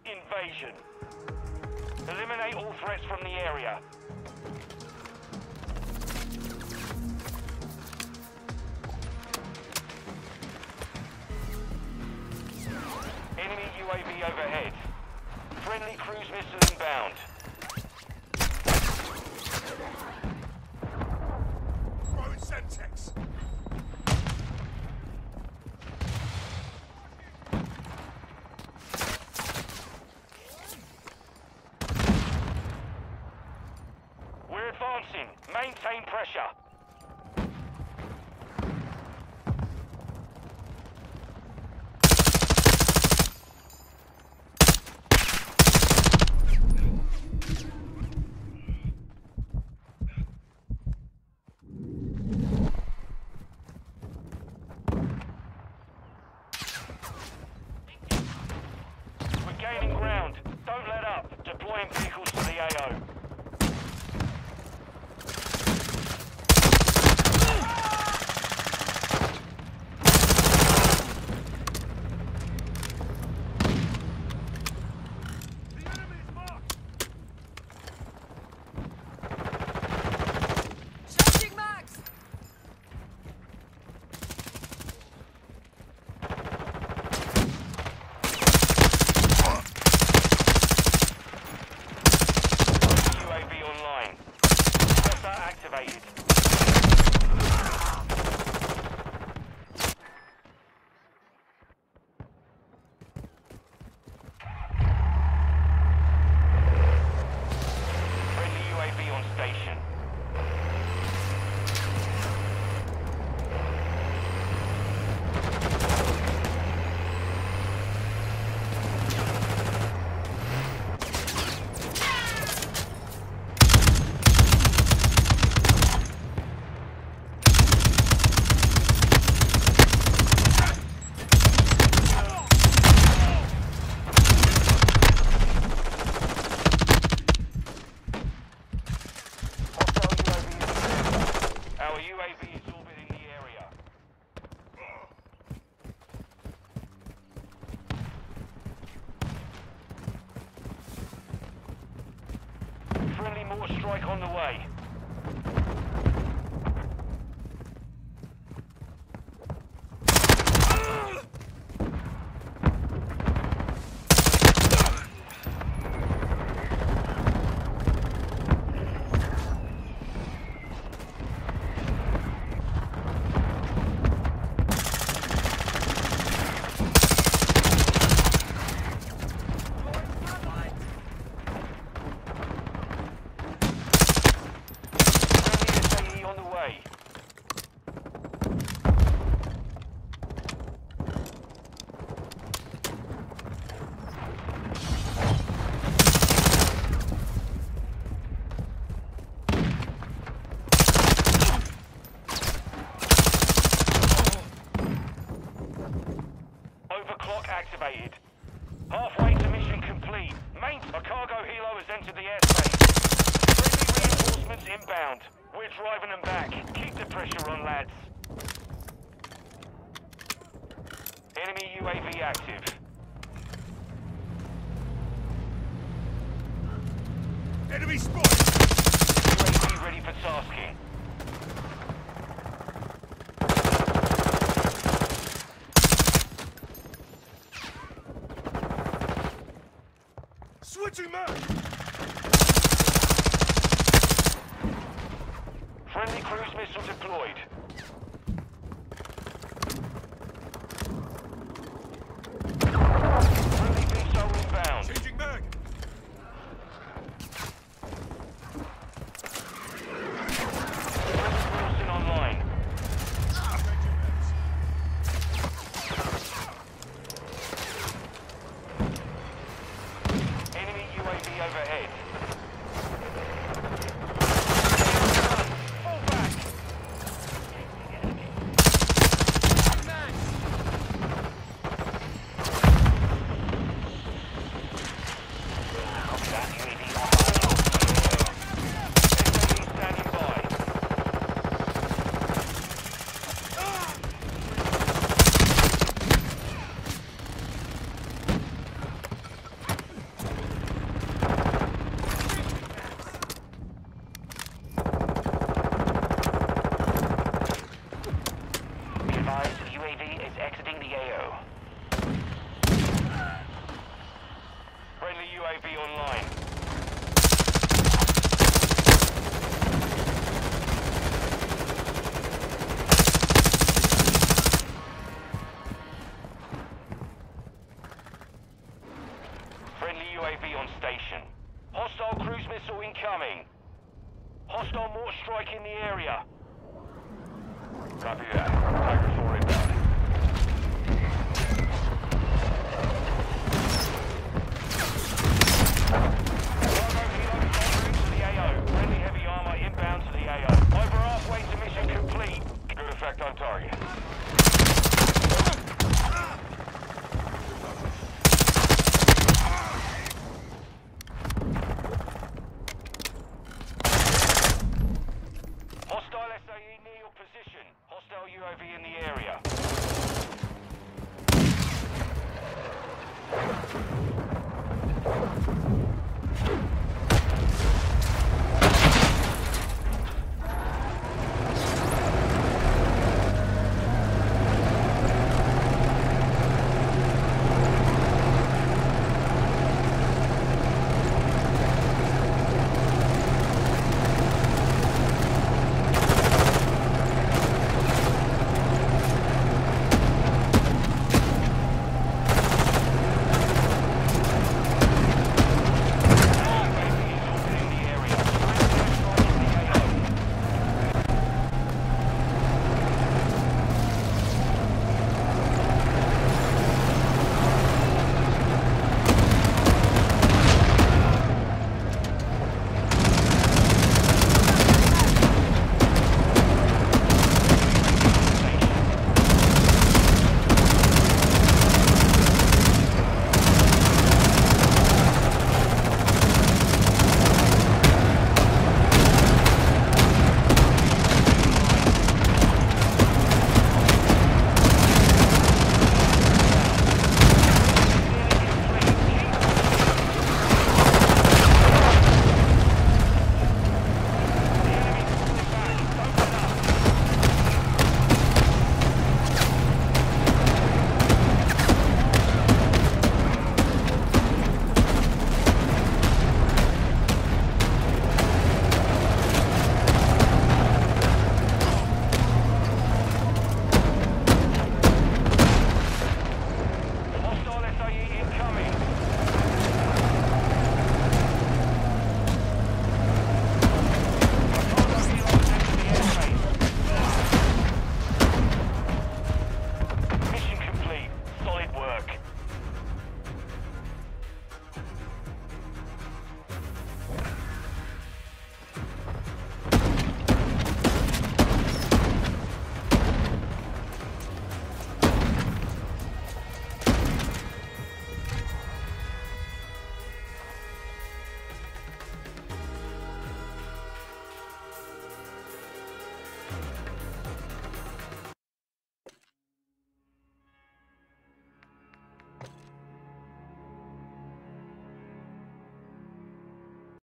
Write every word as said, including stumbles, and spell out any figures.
Invasion. Eliminate all threats from the area. Enemy U A V overhead. Friendly cruise missile inbound. Throwing Semtex. We're advancing. Maintain pressure. Gaining ground. Don't let up. Deploying vehicles to the A O. The enemy is marked. Changing mags! Activated. Friendly U A V on station. Our U A V is orbiting the area. Friendly mortar strike on the way. Overclock activated. Halfway to mission complete. Main a cargo helo has entered the airspace. Friendly reinforcements inbound. We're driving them back. Keep the pressure on, lads. Enemy U A V active. Enemy spotted. U A V ready for tasking. Switching mag. Friendly cruise missile deployed. Friendly missile inbound. Changing mag. Friendly Wilson online. Enemy U A V overhead. Fall back. A V online. Friendly U A V on station. Hostile cruise missile incoming. Hostile mortar strike in the area. Copy that.